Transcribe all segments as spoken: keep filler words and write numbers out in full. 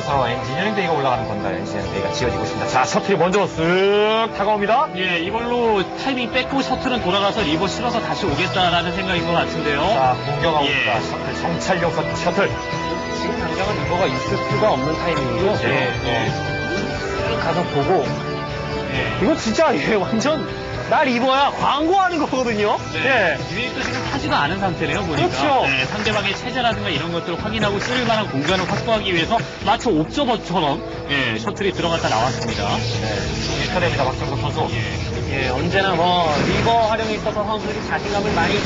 어, 엔지니어링 데이가 올라가는 건가요? 엔지니어링 데이가 지어지고 있습니다. 자, 셔틀이 먼저 쓱 다가옵니다. 예, 이걸로 타이밍 뺏고 셔틀은 돌아가서 리버 실어서 다시 오겠다라는 생각인 것 같은데요. 자, 공격하고 있다. 예. 셔틀, 정찰용 셔- 셔틀. 지금 당장은 리버가 있을 수가 없는 타이밍이죠. 예, 예. 예. 가서 보고. 예. 이거 진짜, 예, 완전, 나 리버야. 광고하는 거거든요. 네. 유닛도 지금 타지도 않은 상태네요, 보니까. 그렇죠. 네, 상대방의 체제라든가 이런 것들을 확인하고 뚫을 만한 공간을 확보하기 위해서 마치 옵저버처럼 예, 셔틀이 들어갔다 나왔습니다. 네, 축하됩니다, 박정국 선수. 예. 예, 언제나 뭐, 리버 활용에 있어서 선수들이 자신감을 많이.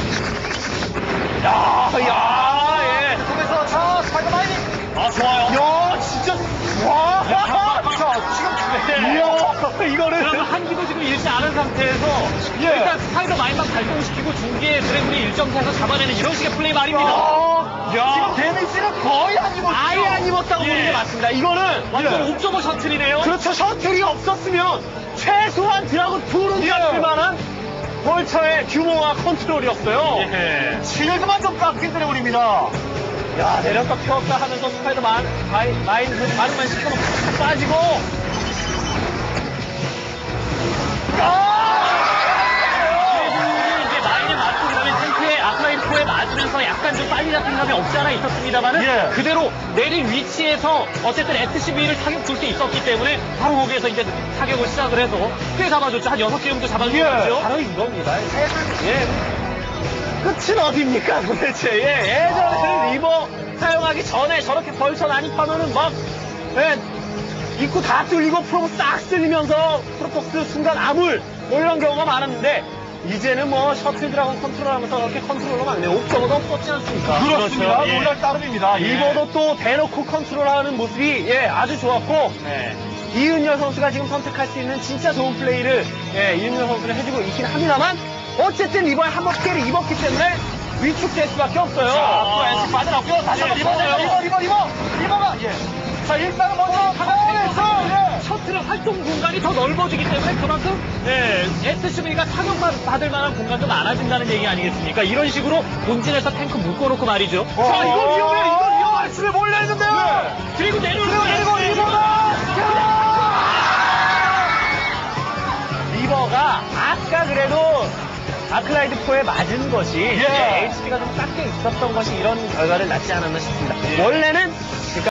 야, 야, 예. 속에서 자, 스파이더 마이닝. 아, 좋아요. 야, 진짜. 와! 자, 지금 네. 이야, 이거를. 그러면 한기도 지금 잃지 않은 상태에서 예. 일단 스파이더 마인만 발동시키고 중기에 드래곤이 일 점 사에서 잡아내는 이런 식의 플레이 말입니다. 야. 지금 데미지는 거의 안 입었죠. 아예 안 입었다고 예. 보는 게 맞습니다. 이거는. 완전 예. 옵저버 셔틀이네요. 그렇죠. 셔틀이 없었으면 최소한 드라곤 투는 예. 깎을 만한 벌처의 규모와 컨트롤이었어요. 예. 실드만 좀 깎인 드래곤입니다. 야, 내렸다 펴었다 하면서 스파이더만, 마인, 마인 그 반응만 시켜놓고 탁 빠지고. 이제 마인에 맞고 그다음에 탱크에 아크라이프에 맞으면서 약간 좀 빨리 잡힌 감이 없지 않아 있었습니다만은 예. 그대로 내린 위치에서 어쨌든 에스씨비를 타격 줄 수 있었기 때문에 바로 거기에서 이제 타격을 시작을 해서 꽤 잡아줬죠. 한 여섯 개 정도 잡아줬죠. 바로 이겁니다. 세상, 예. 끝은 어딥니까, 도대체. 예, 예전에는 리버 사용하기 전에 저렇게 벌쳐 난입하면은 막, 예, 입구 다 뚫리고 프로브 싹 쓸리면서 프로토스 순간 아물, 뭐 이런 경우가 많았는데, 이제는 뭐 셔틀 드라곤 컨트롤하면서 그렇게 컨트롤로 막네요. 옵저버도 없었지 않습니까? 그렇습니다. 그렇죠. 예. 놀랄 따름입니다. 예. 리버도 또 대놓고 컨트롤하는 모습이, 예, 아주 좋았고, 네. 이은열 선수가 지금 선택할 수 있는 진짜 좋은 플레이를, 예, 이은열 선수는 해주고 있긴 합니다만, 어쨌든 이번에 한번 피해를 입었기 때문에 위축될 수밖에 없어요. 자, 또 엔지 빠져나왔고요. 다시 예, 한번 리버, 리버네요. 리버, 리버, 리버, 리버가, 예. 자, 일단은 먼저 다가오면서, 예. 셔틀의 활동 공간이 더 넓어지기 때문에 그만큼 예, 에스씨비가 타격받을 만한 공간도 많아진다는 얘기 아니겠습니까? 이런 식으로 본진에서 탱크 묶어놓고 말이죠. 자, 이거 위험해, 이거 위험할 수를 몰래 했는데요. 네. 그리고 내려오는 그리고 리버, 리버가! 리버가 아까 그래도 아클라이드 포에 맞은 것이 예. 에이치피가 좀 깎여 있었던 것이 이런 결과를 낳지 않았나 싶습니다. 예. 원래는